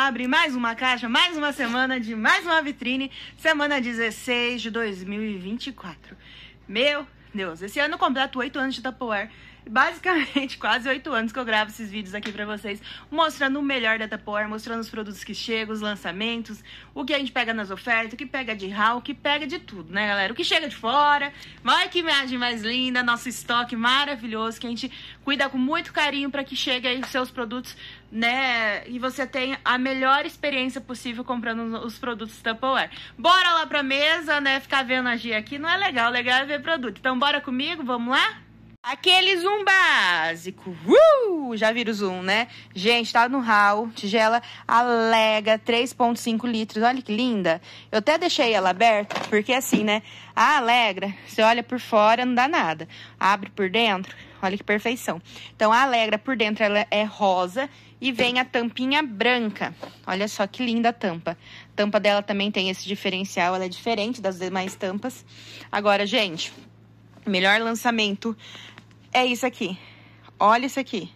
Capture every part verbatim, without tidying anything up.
abrir mais uma caixa, mais uma semana de mais uma vitrine, semana dezesseis de dois mil e vinte e quatro. Meu Deus, esse ano eu completo oito anos de Tupperware. Basicamente, quase oito anos que eu gravo esses vídeos aqui pra vocês, mostrando o melhor da Tupperware, mostrando os produtos que chegam, os lançamentos, o que a gente pega nas ofertas, o que pega de haul, o que pega de tudo, né, galera? O que chega de fora, olha que imagem mais linda, nosso estoque maravilhoso, que a gente cuida com muito carinho pra que chegue aí os seus produtos, né, e você tenha a melhor experiência possível comprando os produtos Tupperware. Bora lá pra mesa, né, ficar vendo a G aqui não é legal, legal é ver produto. Então bora comigo, vamos lá? Aquele zoom básico, uh! Já viram o zoom, né? Gente, tá no haul, tigela Alega, três ponto cinco litros, olha que linda. Eu até deixei ela aberta, porque assim, né? A Alegra, você olha por fora, não dá nada. Abre por dentro, olha que perfeição. Então, a Alegra por dentro, ela é rosa e vem a tampinha branca. Olha só que linda a tampa. A tampa dela também tem esse diferencial, ela é diferente das demais tampas. Agora, gente, melhor lançamento é isso aqui. Olha isso aqui.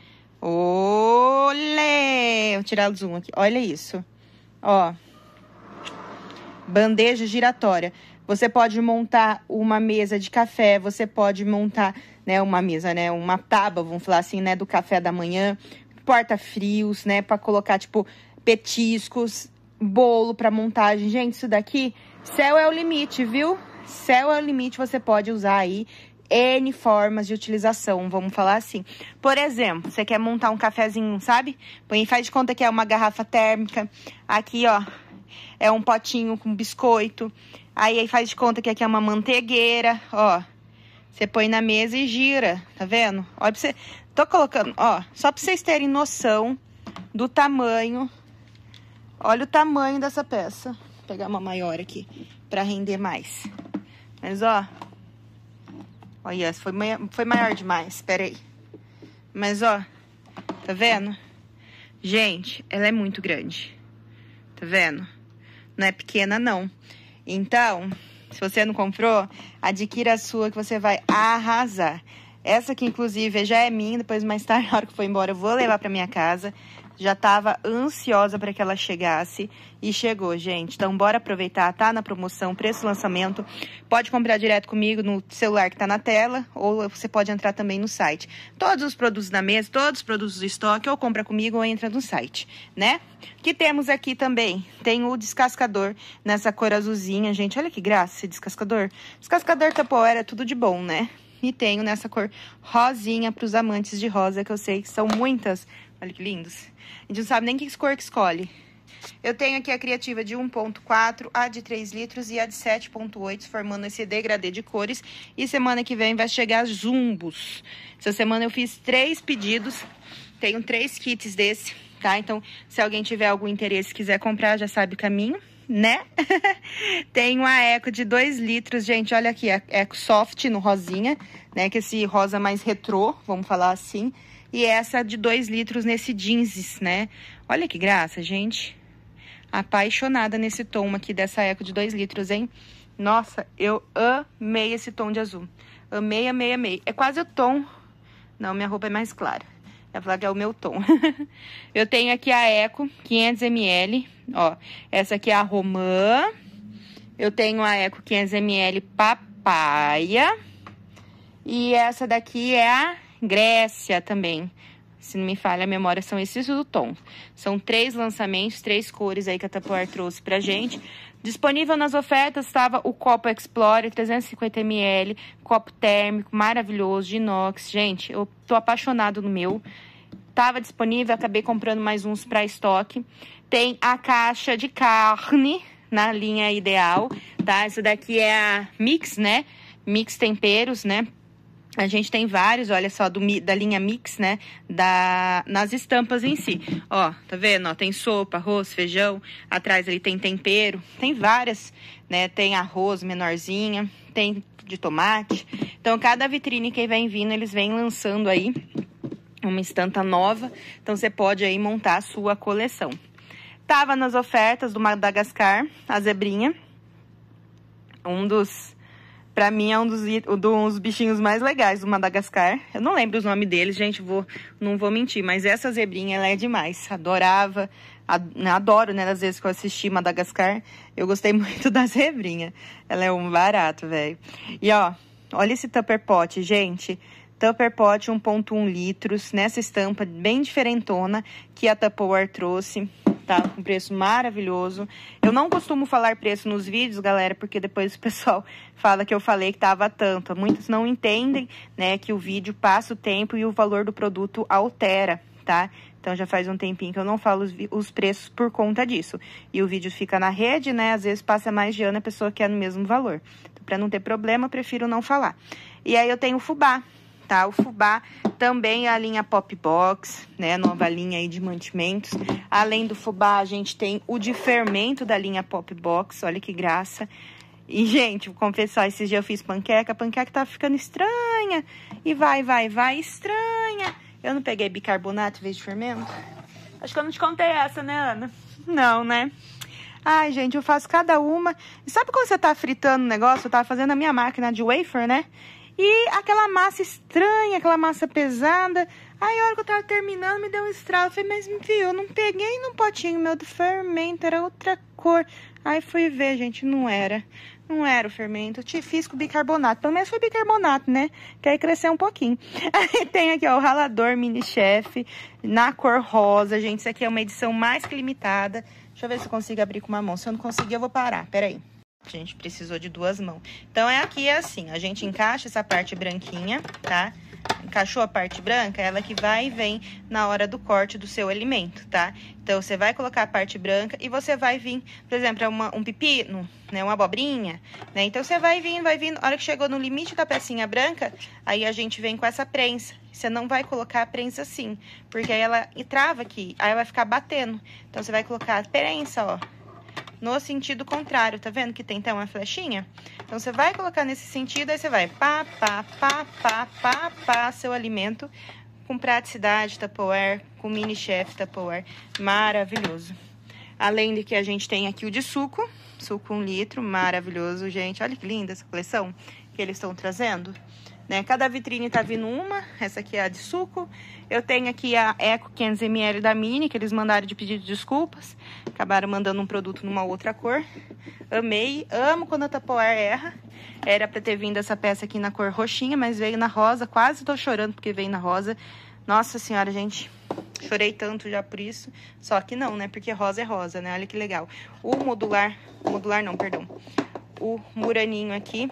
Olê! Vou tirar o zoom aqui. Olha isso. Ó. Bandeja giratória. Você pode montar uma mesa de café. Você pode montar, né, uma mesa, né? Uma tábua, vamos falar assim, né? Do café da manhã. Porta-frios, né? Pra colocar, tipo, petiscos. Bolo pra montagem. Gente, isso daqui, céu é o limite, viu? Céu é o limite, você pode usar aí N formas de utilização, vamos falar assim. Por exemplo, você quer montar um cafezinho, sabe? Põe, faz de conta que é uma garrafa térmica. Aqui, ó, é um potinho com biscoito. Aí, aí faz de conta que aqui é uma manteigueira, ó. Você põe na mesa e gira, tá vendo? Olha pra você... Tô colocando, ó, só pra vocês terem noção do tamanho. Olha o tamanho dessa peça. Vou pegar uma maior aqui pra render mais. Mas, ó... Olha, foi, foi maior demais, espera aí. Mas, ó, tá vendo? Gente, ela é muito grande. Tá vendo? Não é pequena, não. Então, se você não comprou, adquira a sua que você vai arrasar. Essa aqui, inclusive, já é minha. Depois, mais tarde, na hora que for embora, eu vou levar pra minha casa. Já tava ansiosa para que ela chegasse e chegou, gente. Então, bora aproveitar, tá na promoção, preço lançamento. Pode comprar direto comigo no celular que tá na tela, ou você pode entrar também no site. Todos os produtos da mesa, todos os produtos do estoque, ou compra comigo ou entra no site, né? O que temos aqui também? Tem o descascador nessa cor azulzinha, gente. Olha que graça esse descascador. Descascador Tupperware é tudo de bom, né? E tenho nessa cor rosinha para os amantes de rosa, que eu sei que são muitas. Olha que lindos. A gente não sabe nem que cor que escolhe. Eu tenho aqui a criativa de um ponto quatro, a de três litros e a de sete ponto oito, formando esse degradê de cores. E semana que vem vai chegar zumbos. Essa semana eu fiz três pedidos. Tenho três kits desse, tá? Então, se alguém tiver algum interesse e quiser comprar, já sabe o caminho, né? Tenho a Eco de dois litros, gente, olha aqui, a Eco Soft no rosinha, né? Que esse rosa mais retrô, vamos falar assim. E essa de dois litros nesse jeans, né? Olha que graça, gente. Apaixonada nesse tom aqui dessa Eco de dois litros, hein? Nossa, eu amei esse tom de azul. Amei, amei, amei. É quase o tom... Não, minha roupa é mais clara. Eu ia falar que é o meu tom. Eu tenho aqui a Eco, quinhentos mililitros. Ó, essa aqui é a Romã. Eu tenho a Eco quinhentos mililitros Papaya. E essa daqui é a Grécia também. Se não me falha a memória, são esses do tom. São três lançamentos, três cores aí que a Tupperware trouxe pra gente. Disponível nas ofertas estava o copo Explorer, trezentos e cinquenta mililitros, copo térmico, maravilhoso, de inox. Gente, eu tô apaixonado no meu. Tava disponível, acabei comprando mais uns pra estoque. Tem a caixa de carne na linha ideal, tá? Essa daqui é a Mix, né? Mix Temperos, né? A gente tem vários, olha só, do, da linha Mix, né? Da, nas estampas em si. Ó, tá vendo? Ó, tem sopa, arroz, feijão. Atrás ali tem tempero. Tem várias, né? Tem arroz menorzinha. Tem de tomate. Então, cada vitrine que vem vindo, eles vêm lançando aí uma estanta nova. Então, você pode aí montar a sua coleção. Tava nas ofertas do Madagascar, a zebrinha. Um dos... pra mim é um dos, um dos bichinhos mais legais do Madagascar. Eu não lembro os nomes deles, gente, vou, não vou mentir, mas essa zebrinha, ela é demais. Adorava, adoro, né, das vezes que eu assisti Madagascar, eu gostei muito da zebrinha. Ela é um barato, velho. E, ó, olha esse Tupper Pot, gente. Tupper Pot um ponto um litros, nessa estampa bem diferentona que a Tupperware trouxe. Tá com preço maravilhoso. Eu não costumo falar preço nos vídeos, galera, porque depois o pessoal fala que eu falei que tava tanto. Muitos não entendem, né, que o vídeo passa o tempo e o valor do produto altera, tá? Então já faz um tempinho que eu não falo os, os preços por conta disso. E o vídeo fica na rede, né, às vezes passa mais de ano a pessoa quer no mesmo valor. Então, pra não ter problema, eu prefiro não falar. E aí eu tenho o fubá. Tá, o fubá também é a linha Pop Box, né, nova linha aí de mantimentos. Além do fubá, a gente tem o de fermento da linha Pop Box, olha que graça. E, gente, vou confessar, esses dias eu fiz panqueca, a panqueca tá ficando estranha. E vai, vai, vai, estranha. Eu não peguei bicarbonato em vez de fermento? Acho que eu não te contei essa, né, Ana? Não, né? Ai, gente, eu faço cada uma. E sabe quando você tá fritando o negócio? Eu tava fazendo a minha máquina de wafer, né? E aquela massa estranha, aquela massa pesada. Aí, a hora que eu tava terminando, me deu um estralo. Eu falei, mas, viu, eu não peguei num potinho meu do fermento, era outra cor. Aí, fui ver, gente, não era. Não era o fermento. Eu te fiz com bicarbonato. Pelo menos foi bicarbonato, né? Que aí cresceu um pouquinho. Aí tem aqui, ó, o ralador Mini Chef na cor rosa, gente. Isso aqui é uma edição mais que limitada. Deixa eu ver se eu consigo abrir com uma mão. Se eu não conseguir, eu vou parar. Pera aí. A gente precisou de duas mãos. Então, é aqui, é assim, a gente encaixa essa parte branquinha, tá? Encaixou a parte branca, ela que vai e vem na hora do corte do seu alimento, tá? Então, você vai colocar a parte branca e você vai vir, por exemplo, é uma, um pepino, né? Uma abobrinha, né? Então, você vai vindo, vai vindo. A hora que chegou no limite da pecinha branca, aí a gente vem com essa prensa. Você não vai colocar a prensa assim, porque aí ela trava aqui, aí vai ficar batendo. Então, você vai colocar a prensa, ó, no sentido contrário, tá vendo que tem então uma flechinha? Então, você vai colocar nesse sentido, aí você vai pá, pá, pá, pá, pá, pá, seu alimento com praticidade Tupperware, com Mini Chef Tupperware, maravilhoso. Além de que a gente tem aqui o de suco, suco um litro, maravilhoso, gente. Olha que linda essa coleção que eles estão trazendo, né? Cada vitrine tá vindo uma, essa aqui é a de suco. Eu tenho aqui a Eco quinhentos mililitros da Mini, que eles mandaram de pedido de desculpas. Acabaram mandando um produto numa outra cor. Amei, amo quando a Tupperware erra. Era pra ter vindo essa peça aqui na cor roxinha, mas veio na rosa. Quase tô chorando porque veio na rosa. Nossa senhora, gente, chorei tanto já por isso. Só que não, né? Porque rosa é rosa, né? Olha que legal. O modular, modular não, perdão. O muraninho aqui.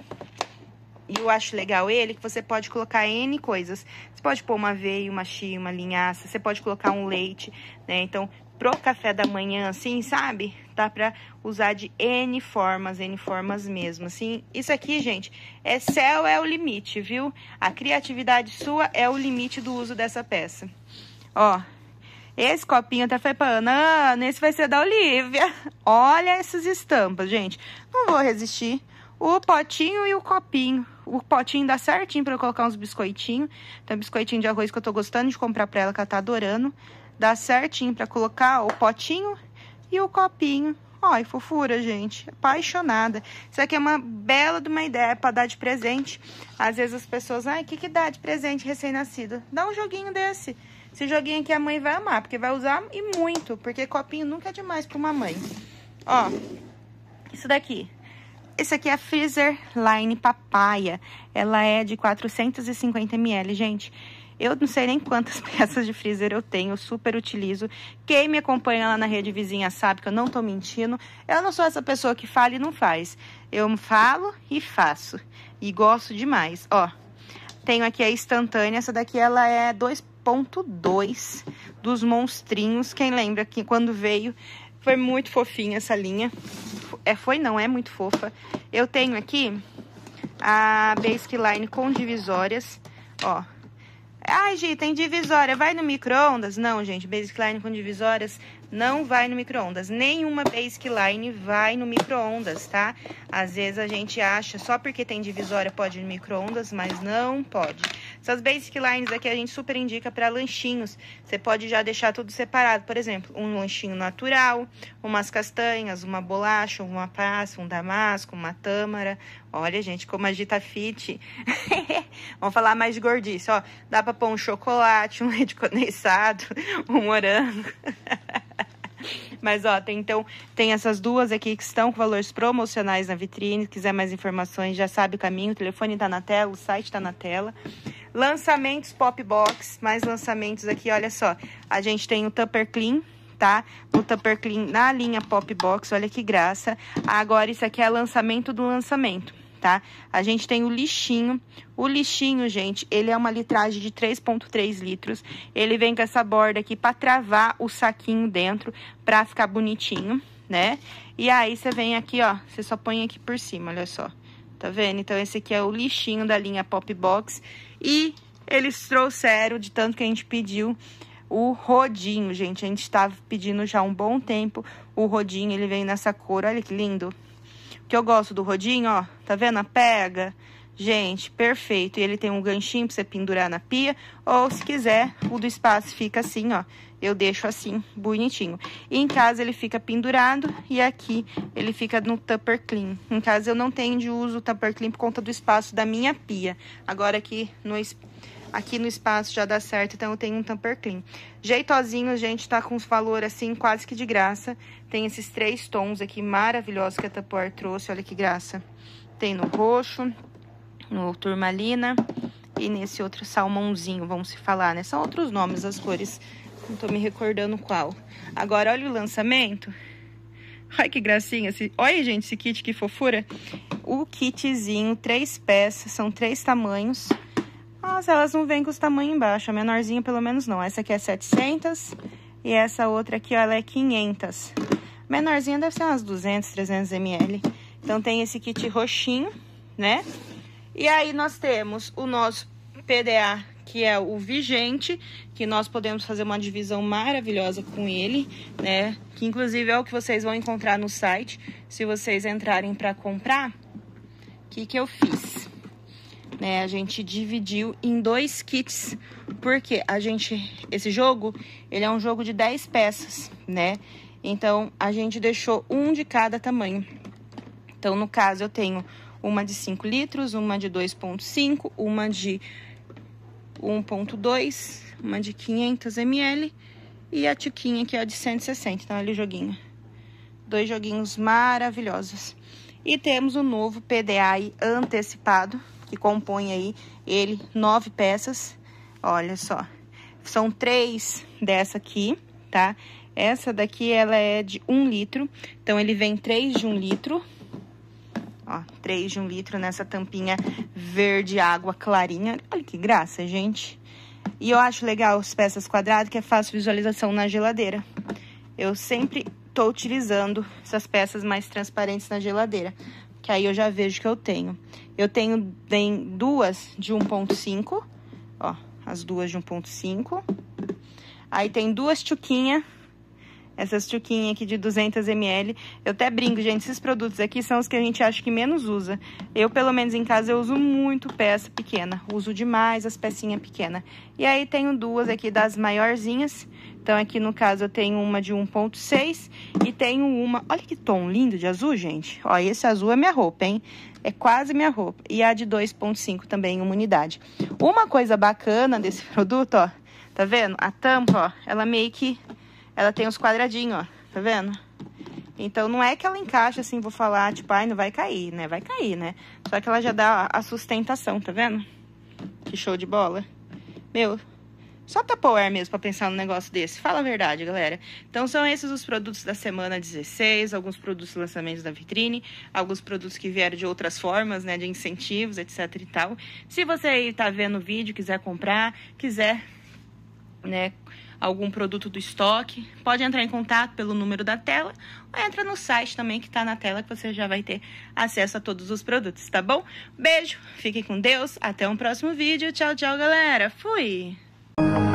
E eu acho legal ele, que você pode colocar N coisas. Você pode pôr uma aveia, uma chia, uma linhaça. Você pode colocar um leite, né? Então, pro café da manhã, assim, sabe? Dá pra usar de N formas, N formas mesmo, assim. Isso aqui, gente, é céu, é o limite, viu? A criatividade sua é o limite do uso dessa peça. Ó, esse copinho até foi pra Ana. Ana, esse vai ser da Olivia. Olha essas estampas, gente. Não vou resistir. O potinho e o copinho. O potinho dá certinho pra eu colocar uns biscoitinhos. Tem um biscoitinho de arroz que eu tô gostando de comprar pra ela, que ela tá adorando. Dá certinho pra colocar o potinho e o copinho. Ó, fofura, gente. Apaixonada. Isso aqui é uma bela de uma ideia pra dar de presente. Às vezes as pessoas, ai, o que que dá de presente recém-nascido? Dá um joguinho desse. Esse joguinho aqui a mãe vai amar, porque vai usar e muito. Porque copinho nunca é demais pra uma mãe. Ó, isso daqui. Esse aqui é a Freezer Line Papaya. Ela é de quatrocentos e cinquenta mililitros, gente. Eu não sei nem quantas peças de freezer eu tenho, eu super utilizo. Quem me acompanha lá na rede vizinha sabe que eu não tô mentindo. Eu não sou essa pessoa que fala e não faz. Eu falo e faço. E gosto demais. Ó, tenho aqui a instantânea. Essa daqui, ela é dois ponto dois dos monstrinhos. Quem lembra que quando veio... Foi muito fofinha essa linha. É, foi não, é muito fofa. Eu tenho aqui a Basic Line com divisórias. Ó. Ai, Gi, tem divisória. Vai no micro-ondas? Não, gente. Basic Line com divisórias não vai no micro-ondas. Nenhuma Basic Line vai no micro-ondas, tá? Às vezes a gente acha só porque tem divisória pode ir no micro-ondas, mas não pode. Essas basic lines aqui a gente super indica para lanchinhos. Você pode já deixar tudo separado. Por exemplo, um lanchinho natural, umas castanhas, uma bolacha, uma passa, um damasco, uma tâmara. Olha, gente, como a Gi tá fit. Vamos falar mais de gordice, ó. Dá pra pôr um chocolate, um leite condensado, um morango. Mas, ó, tem, então, tem essas duas aqui que estão com valores promocionais na vitrine. Se quiser mais informações, já sabe o caminho. O telefone tá na tela, o site tá na tela. Lançamentos Pop Box, mais lançamentos aqui, olha só. A gente tem o Tupper Clean, tá? O Tupper Clean na linha Pop Box, olha que graça. Agora, isso aqui é lançamento do lançamento, tá? A gente tem o lixinho. O lixinho, gente, ele é uma litragem de três ponto três litros. Ele vem com essa borda aqui pra travar o saquinho dentro, pra ficar bonitinho, né? E aí, você vem aqui, ó, você só põe aqui por cima, olha só. Tá vendo? Então, esse aqui é o lixinho da linha Pop Box. E eles trouxeram, de tanto que a gente pediu, o rodinho, gente. A gente estava pedindo já há um bom tempo o rodinho. Ele vem nessa cor, olha que lindo. O que eu gosto do rodinho, ó, tá vendo a pega? Gente, perfeito. E ele tem um ganchinho pra você pendurar na pia. Ou, se quiser, o do espaço fica assim, ó. Eu deixo assim, bonitinho. E em casa ele fica pendurado e aqui ele fica no Tupper Clean. Em casa eu não tenho de uso o Tupper Clean por conta do espaço da minha pia. Agora aqui no, aqui no espaço já dá certo, então eu tenho um Tupper Clean. Jeitosinho, gente, tá com os valores assim quase que de graça. Tem esses três tons aqui maravilhosos que a Tupperware trouxe, olha que graça. Tem no roxo, no turmalina e nesse outro salmãozinho, vamos se falar, né? São outros nomes as cores. Não tô me recordando qual. Agora, olha o lançamento. Ai, que gracinha. Esse... Olha, gente, esse kit, que fofura. O kitzinho, três peças, são três tamanhos. Nossa, elas não vêm com os tamanhos embaixo. A menorzinha, pelo menos, não. Essa aqui é setecentos e essa outra aqui, ó, ela é quinhentos. Menorzinha deve ser umas duzentos, trezentos mililitros. Então, tem esse kit roxinho, né? E aí, nós temos o nosso P D A, que é o vigente, que nós podemos fazer uma divisão maravilhosa com ele, né? Que inclusive é o que vocês vão encontrar no site. Se vocês entrarem para comprar, o que que eu fiz? Né? A gente dividiu em dois kits, porque a gente, esse jogo, ele é um jogo de dez peças, né? Então, a gente deixou um de cada tamanho. Então, no caso, eu tenho uma de cinco litros, uma de dois ponto cinco, uma de um ponto dois, uma de quinhentos mililitros e a tiquinha que é a de cento e sessenta, então olha o joguinho. Dois joguinhos maravilhosos. E temos o novo P D A aí antecipado, que compõe aí ele nove peças. Olha só, são três dessa aqui, tá? Essa daqui, ela é de um litro, então ele vem três de um litro. Ó, três de um litro nessa tampinha verde água clarinha. Olha que graça, gente. E eu acho legal as peças quadradas, que é fácil visualização na geladeira. Eu sempre tô utilizando essas peças mais transparentes na geladeira, que aí eu já vejo que eu tenho. Eu tenho tem duas de um ponto cinco, ó, as duas de um ponto cinco. Aí tem duas tchuquinhas. Essas tchuquinhas aqui de duzentos mililitros. Eu até brinco, gente, esses produtos aqui são os que a gente acha que menos usa. Eu, pelo menos em casa, eu uso muito peça pequena. Uso demais as pecinhas pequenas. E aí, tenho duas aqui das maiorzinhas. Então, aqui no caso, eu tenho uma de um ponto seis e tenho uma... Olha que tom lindo de azul, gente. Ó, esse azul é minha roupa, hein? É quase minha roupa. E a de dois ponto cinco também, uma unidade. Uma coisa bacana desse produto, ó. Tá vendo? A tampa, ó, ela meio que... Ela tem os quadradinhos, ó, tá vendo? Então, não é que ela encaixa assim, vou falar, tipo, ai, não vai cair, né? Vai cair, né? Só que ela já dá a sustentação, tá vendo? Que show de bola. Meu, só Tupperware mesmo pra pensar num negócio desse. Fala a verdade, galera. Então, são esses os produtos da semana dezesseis, alguns produtos lançamentos da vitrine, alguns produtos que vieram de outras formas, né, de incentivos, etc e tal. Se você aí tá vendo o vídeo, quiser comprar, quiser, né, algum produto do estoque, pode entrar em contato pelo número da tela ou entra no site também que tá na tela, que você já vai ter acesso a todos os produtos, tá bom? Beijo, fiquem com Deus, até um próximo vídeo, tchau, tchau, galera, fui!